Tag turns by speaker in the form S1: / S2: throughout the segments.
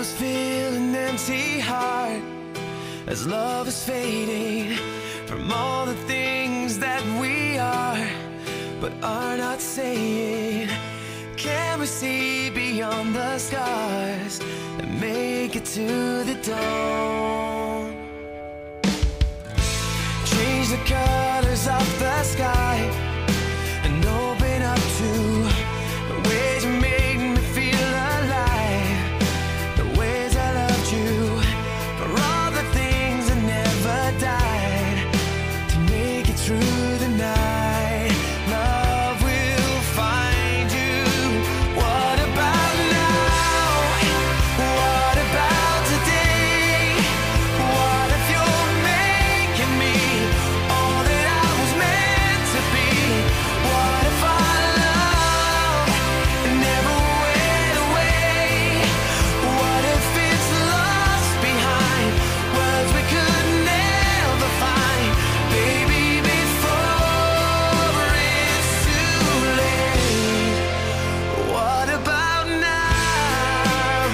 S1: always feel an empty heart as love is fading from all the things that we are but are not saying. Can we see beyond the scars and make it to the dawn? Change the colors of the sky and open up to the ways you made me feel alive, the ways I loved you, for all the things that never died, to make it through the night. Love will find you. What about now? What about today? What if you're making me all that I was meant to be? What if our love never went away? What if it's lost behind words we could never find? Baby, before it's too late. What about now?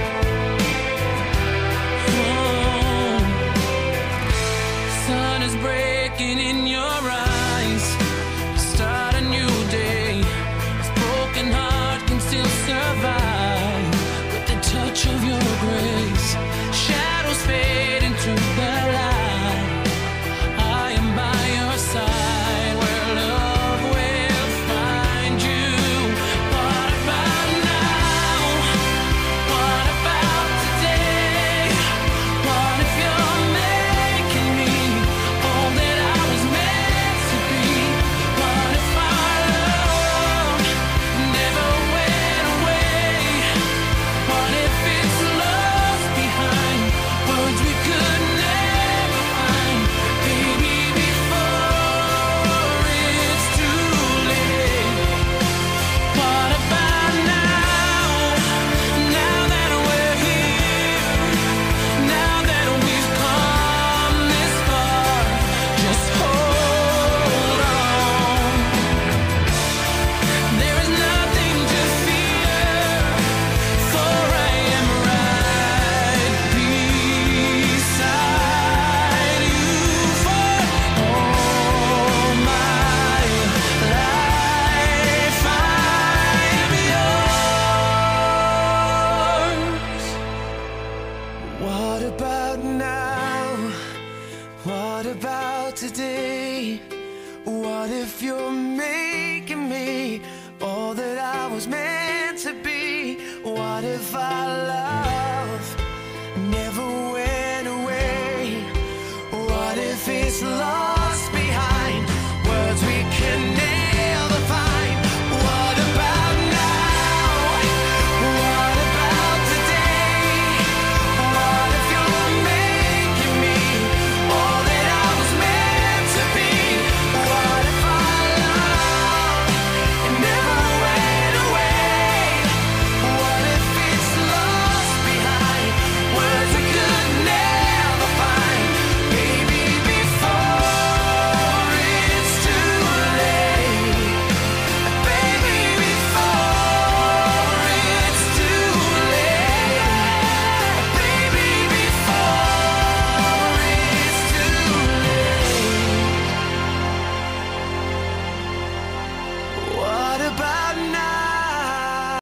S1: Sun is breaking in your eyes. Start a new day. This broken heart can still survive with the touch of your grace. Shadows fade into the light. I am by your side where love will find you. What about now? What about today? What if you're making me all that I was meant to be? What if our love never went away? What if it's lost behind words we could never find? Baby, before it's too late. What about now? Now that we're here, now that we've come this far, just hold on. There is nothing to fear, for I am right beside you for all my life. I am yours. What about now? What about today? What if you're making me all that I was meant to be? What if I love